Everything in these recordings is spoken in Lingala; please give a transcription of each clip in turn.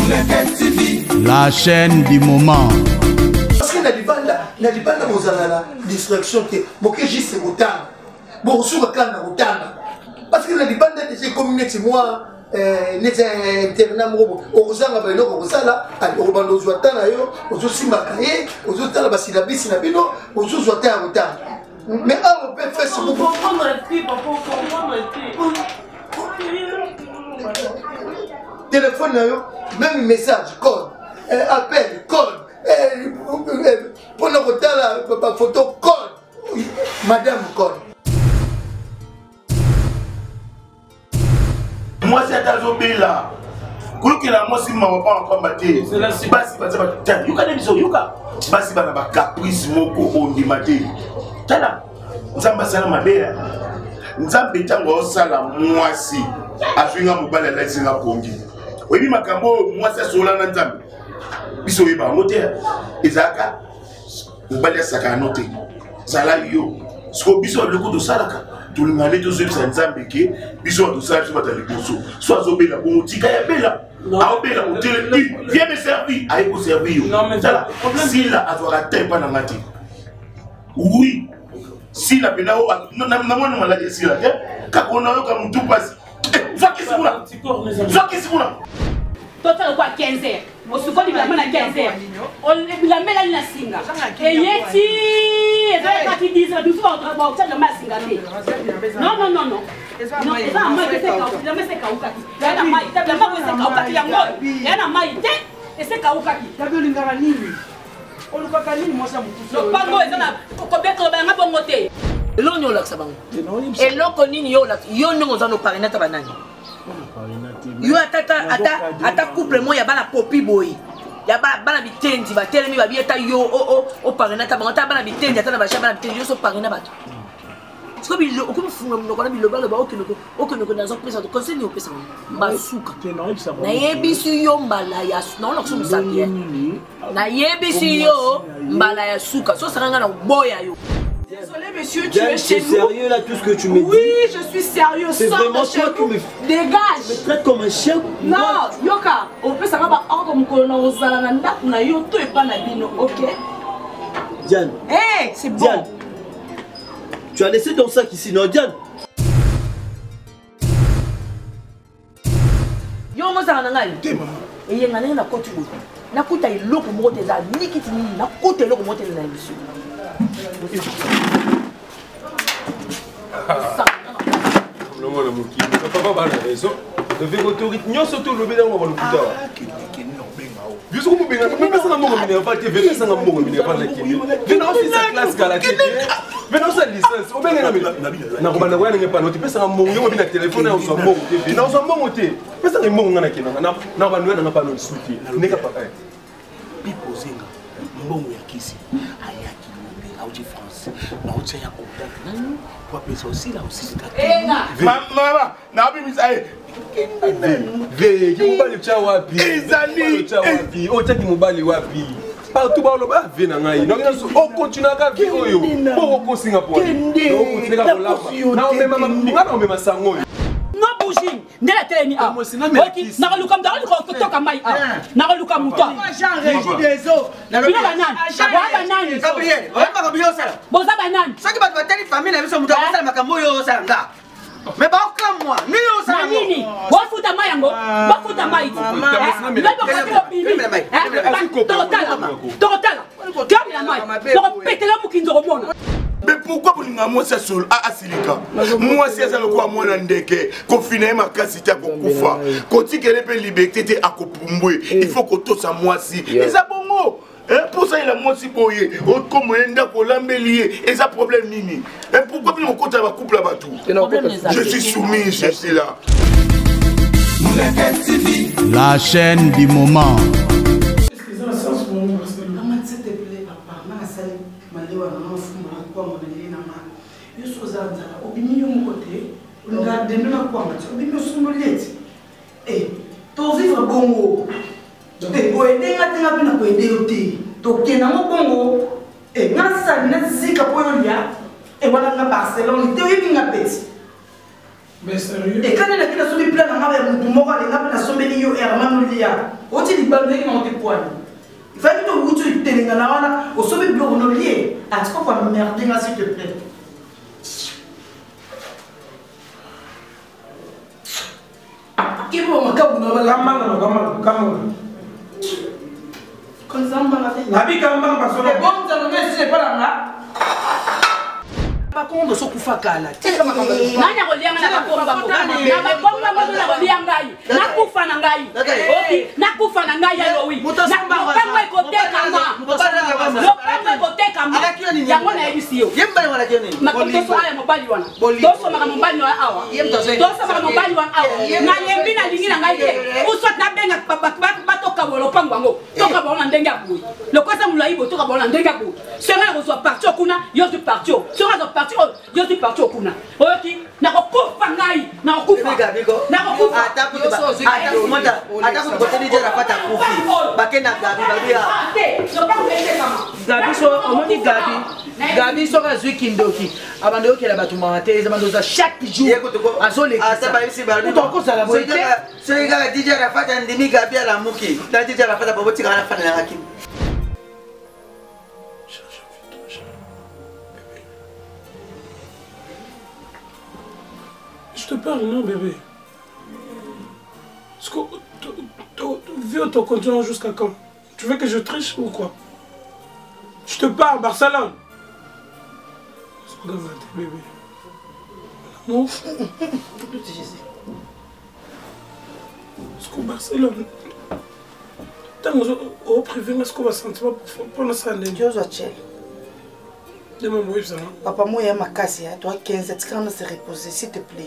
La chaîne du moment. Parce que na libanda mozala distraction que moke juste rotanga. Bon sur kana rotanga. Parce que na libanda déjà communauté moi les internats mo ozanga ba eloko kozala obando zwata na yo ozosimba kaye ozotala basilabisi na bino ozozwata ya rotanga. Mais on peut faire ce beaucoup. Téléphone même message code appel code pour le retard la photo code madame code. Moi c'est Tazobe là. Kuluki la moi si maman pas encore batté. C'est la si basi basi basi. Yuka ne biso yuka. Basi bana ba caprice moko ondi maté. Tala. Nzamba sala mabela. Nzambe tango sala mwasi. Afinga mobala la singa pongi. Oyebi makambo mwasi asola na nzambe. Biso yeba ngote ezaka mobala saka note. Sala yo. Sko biso le coup de salaka. Tout le monde est tous les nzambe ke biso to sala biso batali boso. Soit zobela bon tika ya bela. Ah bela au télé. Viens me servir. Aïe pour servir. Non mais ça si la avoir atteint pas dans la tête. Oui. Si la pena non na maladie si la ka on a comme tout passe. Soit qui c'est là. Soit qui c'est là. Total quoi 15h. Au secours il la main à 15h. On la met là na singa. Et yeti et ça qui dit ça du soir on va au ma singa. Non non non non. Non, c'est pas moi qui sais quand il me c'est kaukaki. Ya na mai, ta ma ko c'est kaukaki ya ngoi. Ya na mai te et c'est kaukaki. Ta bi lingara nini? Olukaka nini moi ça mutu. Donc pas moi ça na ko beko ba nga bongo te. Lo nyo la sabango. Et lo ko nini yo la yo no za no parena ta banani. Yo ata couple moi ya bana popi boy. Ya bana bitendi ba telemi ba bieta yo o parena ta bango ta bana bitendi ata na ba bana bitendi yo so parena ba. Parce que comme fou no kana biloba le ba okeno dans un présent de conseil ni opesa masuka. Na yebisu yo mbala ya non lokso musabie. Na yebisu yo mbala ya suka. So saranga na boya yo. Désolé monsieur, tu es chez nous. Sérieux là tout ce que tu me dis? Oui, je suis sérieux. C'est vraiment toi qui me dégage. Me traite comme un chien. Non, yoka, on peut savoir ordre mon colonel Rosala nanda na yo to e pas na bino, OK? Diane. Eh, c'est bon. Diane. Tu as laissé ton sac ici, non Diane? Yo mo za nanga ni. Et yenga na koti bo. Na kuta iloko mo te za nikiti ni na kuta iloko mo te na biso. Non mon amour qui papa va la raison. De faire autorité non surtout le bénin on va le couteau. Je suis comme bien, mais ça n'a pas pas TV, ça n'a pas pas la TV. Venons aussi sa classe à la TV. Venons sa licence. Au bien na ko bana wana ngepa noti pesa ngamongo yo bina téléphone on so mongo TV. Na so mongo te. Pesa ngamongo ngana kina na ba nwana ngapa no suti. Neka papa. Bipozinga mbongo ya kisi. Ayaki auji France. Na utia ya contact nani kwa pesa aussi là aussi c'est. Mama, na bi misai. Ve, ki mobali cha wapi? Ezali cha wapi? O cha ki mobali wapi? Partout ba lo ba ve na ngai. Donc on continue à ka oyo. Pour ko Singapour. On continue à la. Na on même ngana on même sango. Non bougie, ndela teleni a. Na ko luka mdalo ko toka mai a. Na ko luka muto. Jean Régis des eaux. Na lo banane. Ba banane. Gabriel, on va pas ça. Boza banane. Ça qui va te telle famille na biso muto ça makambo yo ça nga. Mais pas comme moi, ni au salon. Nini, wa futa mai yango, ba futa mai. Mais pourquoi vous n'avez pas ça seul à Asilika? Moi, c'est ça le quoi, moi, n'andeke, confiné ma cassité à Kokufa. Quand il y a une liberté à Kopumbwe, il faut que tout ça moi si. Et ça bon mot. Pour ça, il a moi si boyé. Autre comme on a pour l'embellir. Et ça problème nini. Et pourquoi vous ne comptez pas couple là-bas tout? Je suis soumis, je suis là. La chaîne du moment. Mais sérieux? Et quand il a dit que la plein de moi, elle a sommé yo Herman lia. Oti di balde qui monte poigne. Il fallait que vous tu téléngana au sommet de l'ornolier. Est-ce qu'on va merder là s'il te plaît? Qui va me cabouna là? Comment? Quand ça m'a fait. Nabi comment parce que bon ça ne me pas là. Pas contre ce kufa kala. Nanya kolianga na bakomba ko. Na bakomba mo na kolianga yi. Na kufa na ngai. Okay, na kufa na ngai ya lowi. Na bakomba ko teka ma. Bakomba ko teka ma. Yango na ebisiyo. Yemba wala kioni. Makoto so aya mobali wana. Doso maka mobali wana awa. Doso maka mobali wana awa. Na yembi na lingi na ngai te. Usot na benga batoka bolo pango. Toka bolo na ndenga bui. Lokosa mulai bo toka bolo na ndenga bui. Sera ko so parti kuna, yo tu parti. Sera ko yo suis parti au Kuna. Ok, na kokufa ngai, na kokufa. Na kokufa. Ataku côté déjà pas ta kufi. Bakena Gabi Gabi so omoni Gabi so ka zwi kindoki. Abando okela batu mate, zabando za chaque jour. Azole. Asaba isi balu. Toko sala boite. So iga DJ Rafata ndimi Gabi ala muki. Ta DJ Rafata boboti kana fana na hakim. Je te parle, non, bébé. Viens, ton continent jusqu'à quand? Tu veux que je triche ou quoi? Je te parle, Barcelone. Regarde, bébé. Non. Est-ce qu'on Barcelone? Au privé, est-ce qu'on va sentir pour la salle? Dieu soit chill. Papa, moi, il y a ma casse, toi 15 ans, quand on se reposer, s'il te plaît.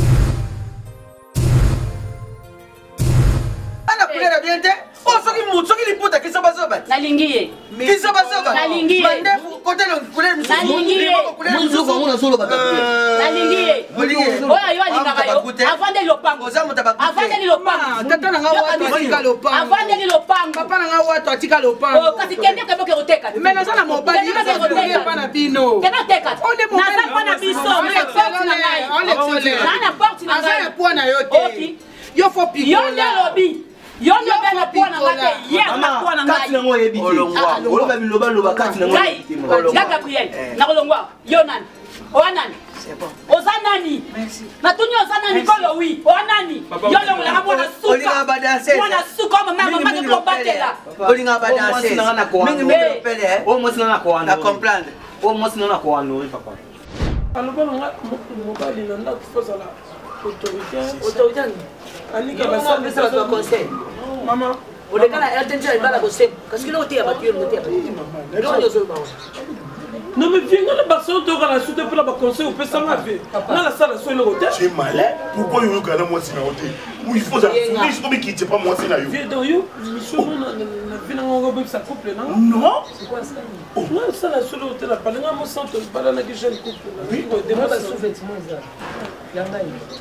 Oh, soki liputa kisobasoba. Nalingiye. Kisobasoba. Nalingiye. Mandefu kote lo couleur nalingiye. Muzuko ngona solo bakapule. Nalingiye. Oya yo alingaka yo. Avande lopango. Avande lopango. Tata na ngawa watu atika lopango. Avande lopango. Papa na ngawa watu atika lopango. Oh, kasi kende keboke oteka. Mais naza na mobali yo pa na bino. Kena teka. Naza pa na biso. On est excellent. Na porte na ngai. Aza po na yo te. Yo fo pikola. Yo ndelobi. Yo no bena pona ngate ya na pona ngai kati ngo yebi olongwa oloba biloba loba kati ngo ngai Gabriel na kolongwa yo nani o nani c'est bon ozanani merci matuni ozanani kolo wi o nani yo lo la mona suka olinga badanse mona suka mama ko batela olinga badanse mingi mingi pele o mo sina na ko ando na comprendre o mo sina na ko ando papa aloba nga mobali na ndako fozala autorité Anika basali ça va conseil maman o de kana RTNJ il va la conseil parce que là tu as battu non mais viens dans la Barcelone tu auras la soute pour la conseil au peut ça m'a fait dans la salle sur le hôtel c'est malin pourquoi il y a moi c'est na hôtel où il faut ça je comme qui c'est pas moi c'est na yo viens dans yo monsieur na vina ngo ça couple non non c'est quoi ça non ça la sur le hôtel la parler moi centre pas na que jeune couple oui demande ça sous-vêtement ça yanga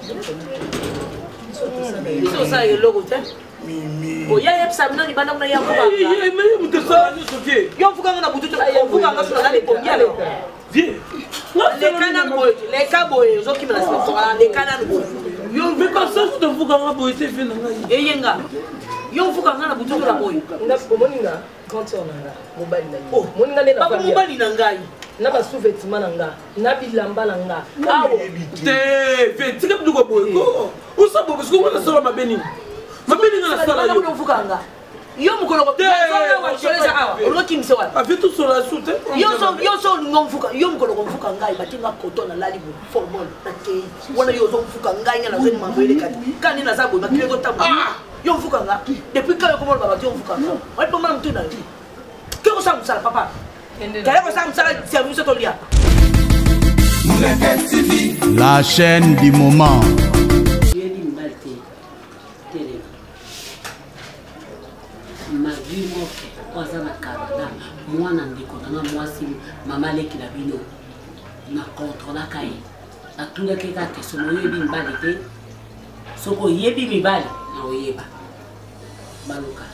Isso sai logo te. Mimi. O ya yepsa mna ni bana mna ya kuba. Mais vous te ça ni Sophie. Yo fuka ngana bututu yo fuka ngana sona ni pomia le. Viens. Les canans boy, les caboy, zo ki mna sponsor, les canans boy. Yo mais pas ça tu te fuka ngana boy te fait nanga. Yenga. Yo fuka ngana bututu la boy. Nda moninga quand on a mobile na. Oh, moninga le na. Papa mobile na ngai. Na ba sous-vêtement na nga, na bilamba na nga. Awo. Te, viens, tu peux nous boy. Où ça parce que on a solo ma béni. Ma béni na sala yo. Yo fuka nga. Yo mukolo ko. Wa choleza awa. Ono kimse wa. A fait tout sur la soute. Yo so ngom fuka. Yo mukolo ko fuka ngai batinga koto na lali bu formol na ke. Wana yo so fuka ngai ngana zeni mambele kati. Kani na sabo ba kile ko tabu. Yo fuka nga. Depuis quand ko mo ba yo fuka nga. Wa pa mam tuna. Ke ko sa musala papa. La chaîne du moment. Ma vie moi maman leki la bino na contrôle kai atunda ke ka ke sono yebi mbali te soko yebi mibali na oyeba baluka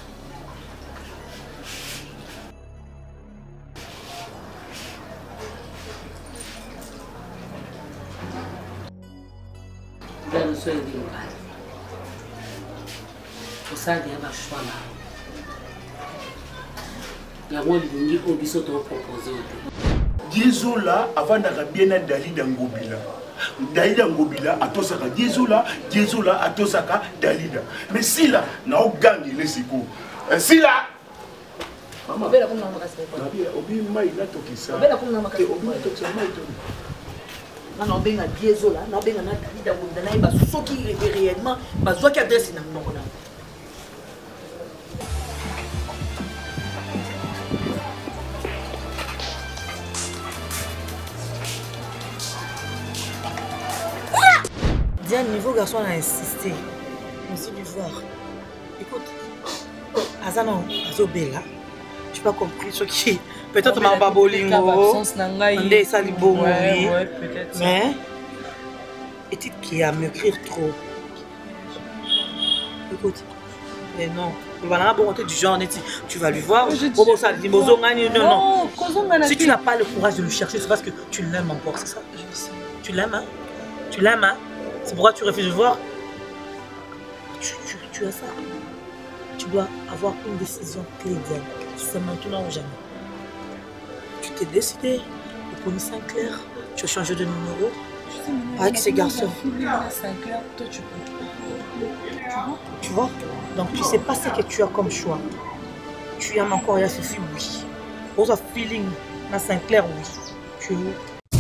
ça il y a un choix là. Il y a un ligne au biseau de proposer. Diezola avant d'arriver bien Dalida Ngobila. Dalida Ngobila a tosaka Diezola a tosaka Dalida. Mais si là, n'a aucun les secours. Si là, maman, bela comme on reste pas. Obi mai là tokisa. Bela comme on reste. Obi tokisa mai to. Non benga Diezola, non benga na Dalida Ngobila na ba soki réellement, ba zo ki adresse na mbongo na. Diane, niveau garçon a insisté. Monsieur du voir. Écoute, Azano, Azobela, tu n'as pas compris ce qui. Peut-être ma babolingo. Andé salibo, oui. Peut-être. Mais, est-il qui a m'écrire trop? Écoute, mais non. Voilà, bon, du genre, tu vas lui voir. Non. Si tu n'as pas le courage de le chercher, c'est parce que tu l'aimes encore, c'est ça? Tu l'aimes, hein? Tu l'aimes, hein? C'est pourquoi tu refuses de voir. Tu as ça. Tu dois avoir une décision clé. C'est maintenant ou jamais. Tu t'es décidé de prendre Sinclair. Tu as changé de numéro avec ces garçons. Sinclair, toi tu peux. Tu vois? Donc tu sais pas ce que tu as comme choix. Tu aimes encore à Sophie, oui. Pour un feeling, dans Sinclair, oui. Tu es où?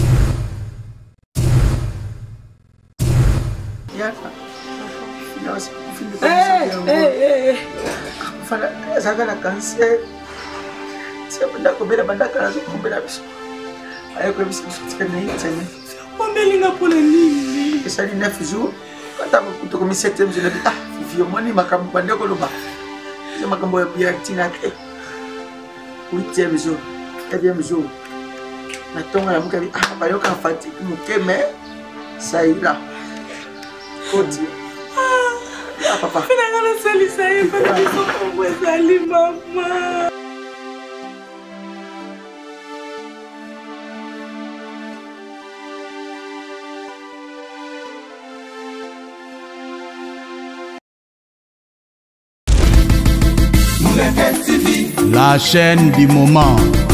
ezaka na cancer sependa kobela bandaka nazokobela biso ayekoyebisa biso tika naitene omelinga mpona nini esali 9 jours kata tokomi 7e jour nabi fifi omoni makambo bande koloba eza makambo ya ntina te 8e jour 9e jour na ntongo ya mokabi bayoka fatigue moke mais saila koti papa. Maman. La chaîne du moment.